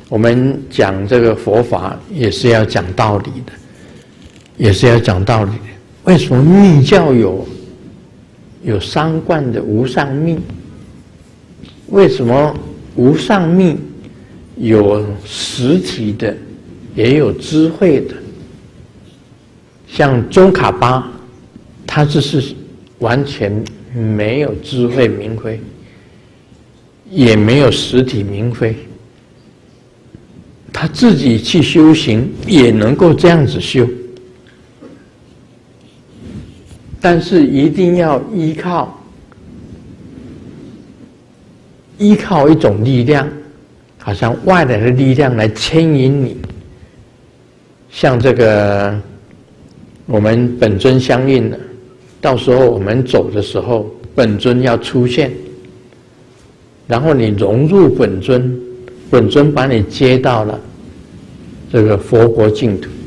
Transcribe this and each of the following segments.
我们讲这个佛法也是要讲道理的，也是要讲道理的。为什么密教有三观的无上密？为什么无上密有实体的，也有智慧的？像宗喀巴，他就是完全没有智慧明慧，也没有实体明慧。他自己去修行也能够这样子修，但是一定要依靠一种力量，好像外来的力量来牵引你。像这个我们本尊相应的，到时候我们走的时候，本尊要出现，然后你融入本尊，本尊把你接到了这个佛国净土。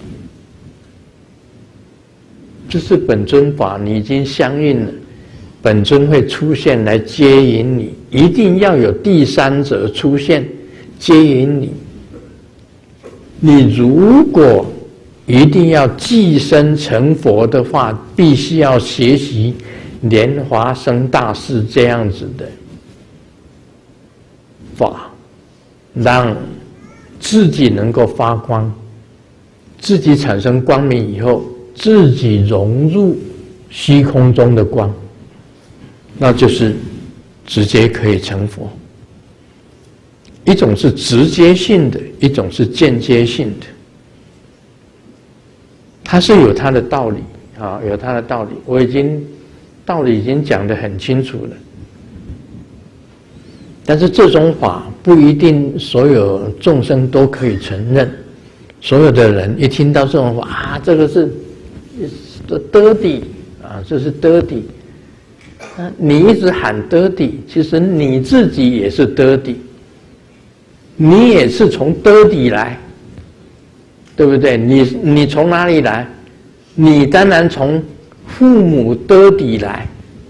这是本尊法，你已经相应了，本尊会出现来接引你，一定要有第三者出现接引你。你如果一定要寄生成佛的话，必须要学习莲华生大士这样子的法，让自己能够发光，自己产生光明以后，自己融入虚空中的光，那就是直接可以成佛。一种是直接性的，一种是间接性的，它是有它的道理啊，有它的道理。道理已经讲得很清楚了。但是这种法不一定所有众生都可以承认。所有的人一听到这种法啊，这个是得地啊，这是得地。你一直喊得地，其实你自己也是得地，你也是从得地来，对不对？你从哪里来？你当然从父母得地来。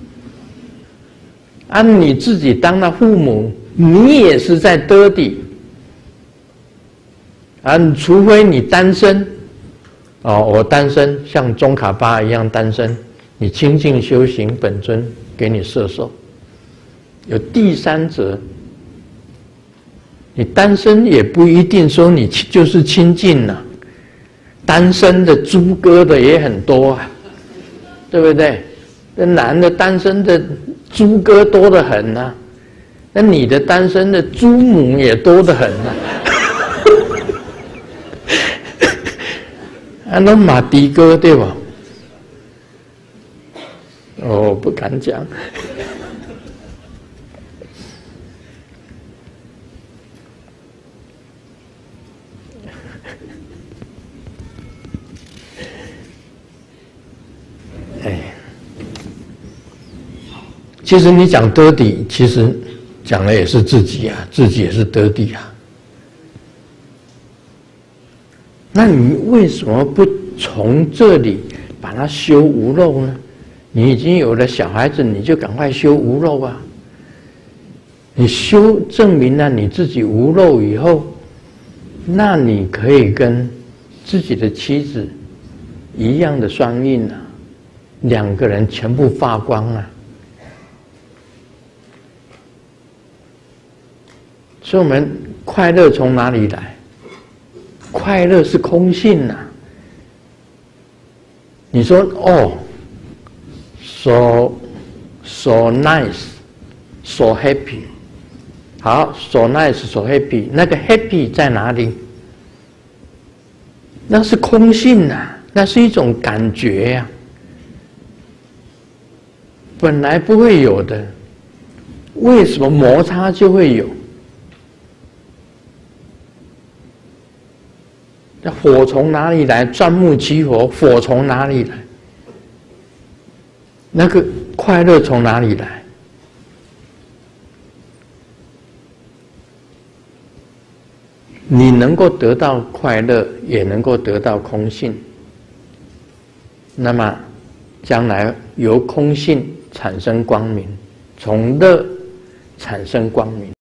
按你自己当了父母，你也是在得地。除非你单身，我单身，像宗喀巴一样单身，你清净修行，本尊给你摄受。有第三者，你单身也不一定说你就是清净了，单身的猪哥的也很多啊，对不对？这男的单身的猪哥多得很啊，那你的单身的猪母也多得很啊。那马迪哥对吧？我不敢讲。其实你讲得地，其实讲的也是自己啊，自己也是得地啊。那你为什么不从这里把它修无漏呢？你已经有了小孩子，你就赶快修无漏啊！你修证明了你自己无漏以后，那你可以跟自己的妻子一样的双运啊，两个人全部发光啊！所以我们快乐从哪里来？快乐是空性啊！你说so nice, so happy， 好 ，so nice, so happy， 那个 happy 在哪里？那是空性啊，那是一种感觉呀，本来不会有的，为什么摩擦就会有？那火从哪里来？钻木取火，火从哪里来？那个快乐从哪里来？你能够得到快乐，也能够得到空性。那么，将来由空性产生光明，从乐产生光明。